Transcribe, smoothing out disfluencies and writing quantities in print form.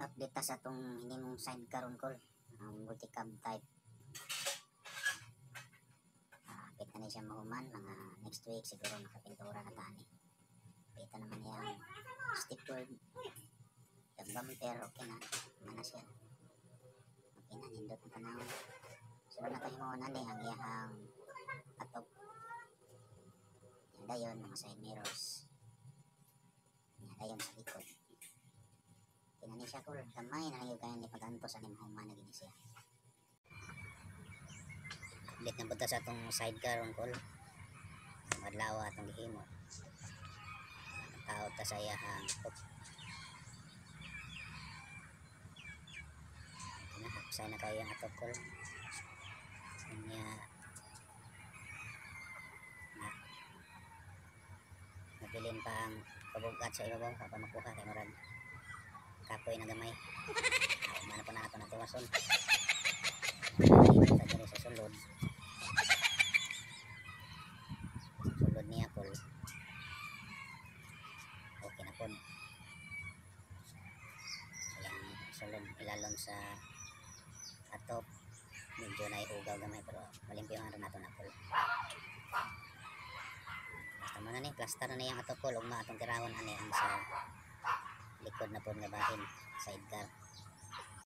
update ta sa itong hindi mong sidecar on call, multi-cab type. Kita na siya mahuman, mga next week siguro nakapintura na tani. Kita naman yung sticker, yung bumper, okay na, mana siya. Okay na, nindot na tanaw. Sunod na tayo muna ni ang iyahang atop. Yan dayon, mga side mirrors. Yan dayon sa likod. Kinani siya ko, gamay na lang yung kaya ni pag-antos aning mahuman na gini siya. Update na punta sa itong sidecar on call. Madlawa itong gihimo. Tao ta sa iyahang atop. Kinahapsay na kayo yung atop call. Kanya nabilin pa ang pabugat sa ibabaw para makuha kay murag kapoy na gamay. Mana pa na ito natiwason. Kita diri sa sulod. Sulod niya po. Okay na po. Ayan, sulod ilalom sa atop. Medyo na iugaw gamay pero malimpiyuhan rin nato na po. Basta mo na ni, plaster na yung atop po. Lugma atong tirawon ani ang sa likod na po nga bahin, sidecar.